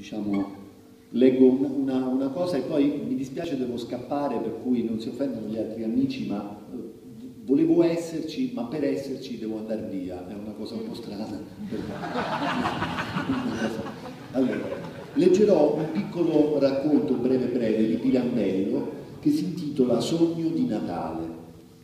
diciamo, leggo una cosa e poi mi dispiace, devo scappare, per cui non si offendono gli altri amici, ma volevo esserci, ma per esserci devo andare via, è una cosa un po' strana. Allora, leggerò un piccolo racconto breve di Pirandello che si intitola Sogno di Natale.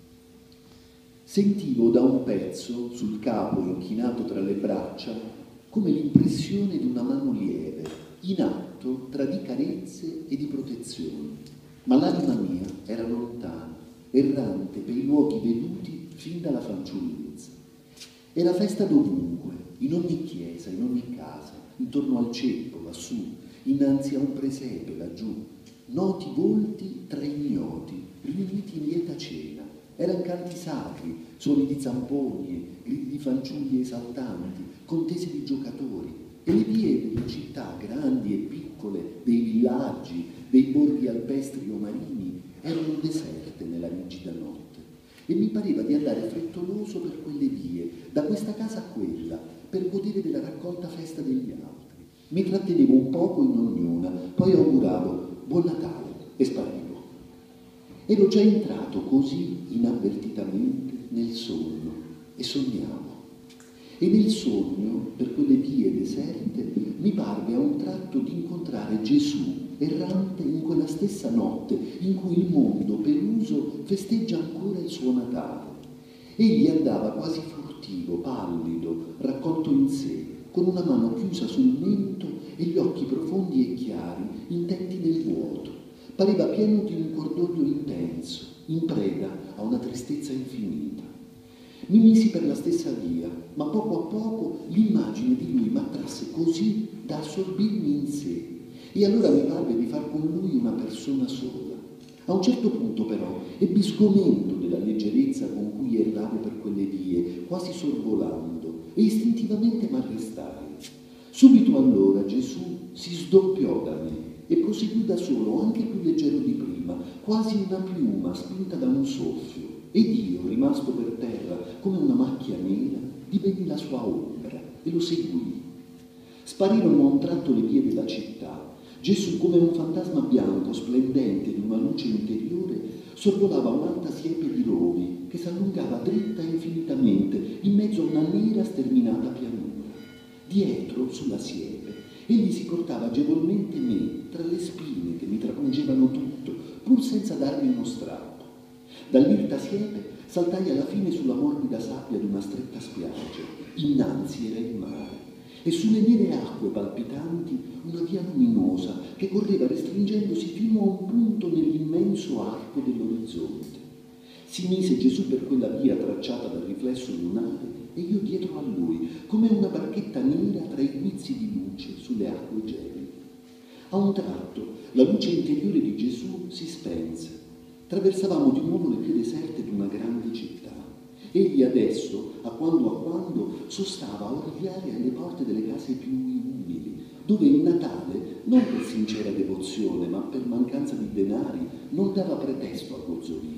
Sentivo da un pezzo sul capo inchinato tra le braccia come l'impressione di una mano lieve, in atto tra di carezze e di protezioni, ma l'anima mia era lontana, errante per i luoghi veduti fin dalla fanciullezza. Era festa dovunque, in ogni chiesa, in ogni casa, intorno al ceppo, lassù, innanzi a un presepe, laggiù, noti volti tra ignoti, riuniti in lieta cena. Erano canti sacri, suoni di zamponi, gridi di fanciulli esaltanti, contese di giocatori, e le vie delle città grandi e piccole, dei villaggi, dei borghi alpestri o marini, erano deserte nella rigida notte. E mi pareva di andare frettoloso per quelle vie, da questa casa a quella, per godere della raccolta festa degli altri. Mi trattenevo un poco in ognuna, poi auguravo Buon Natale e sparivo. Ero già entrato così inavvertitamente nel sogno e sognavo. E nel sogno, per quelle vie deserte, mi parve a un tratto di incontrare Gesù errante in quella stessa notte in cui il mondo peluso festeggia ancora il suo Natale. Egli andava quasi furtivo, pallido, raccolto in sé, con una mano chiusa sul mento e gli occhi profondi e chiari, intenti nel vuoto. Pareva pieno di un cordoglio intenso, in preda a una tristezza infinita. Mi misi per la stessa via, ma poco a poco l'immagine di lui m'attrasse così da assorbirmi in sé, e allora mi parve di far con lui una persona sola. A un certo punto però ebbi sgomento della leggerezza con cui erravo per quelle vie, quasi sorvolando, e istintivamente m'arrestai. Subito allora Gesù si sdoppiò da me e proseguì da solo, anche più leggero di prima, quasi una piuma spinta da un soffio, ed io, rimasto per terra come una macchia nera, divenni la sua ombra e lo seguii. Sparirono a un tratto le vie della città. Gesù, come un fantasma bianco splendente di una luce interiore, sorvolava un'alta siepe di rovi che s'allungava dritta infinitamente in mezzo a una nera sterminata pianura. Dietro, sulla siepe, egli si portava agevolmente me tra le spine che mi trapungevano tutto, pur senza darmi uno strappo. Dall'irta siepe saltai alla fine sulla morbida sabbia di una stretta spiaggia. Innanzi era il mare, e sulle nere acque palpitanti una via luminosa che correva restringendosi fino a un punto nell'immenso arco dell'orizzonte. Si mise Gesù per quella via tracciata dal riflesso lunare e io dietro a lui, come una barchetta nera tra i guizzi di luce sulle acque gelide. A un tratto la luce interiore di Gesù si spense. Traversavamo di nuovo le vie deserte di una grande città. Egli adesso, a quando, sostava a origliare alle porte delle case più umili, dove il Natale, non per sincera devozione, ma per mancanza di denari, non dava pretesto a gozzoviglie.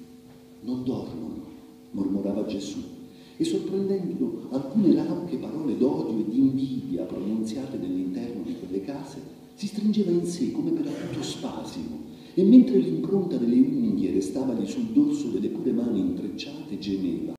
Non dormono, mormorava Gesù, e sorprendendo alcune rauche parole d'odio e di invidia pronunziate nell'interno di quelle case, si stringeva in sé come per acuto spasimo, e mentre l'impronta delle unghie restavagli sul dorso delle pure mani intrecciate, gemeva.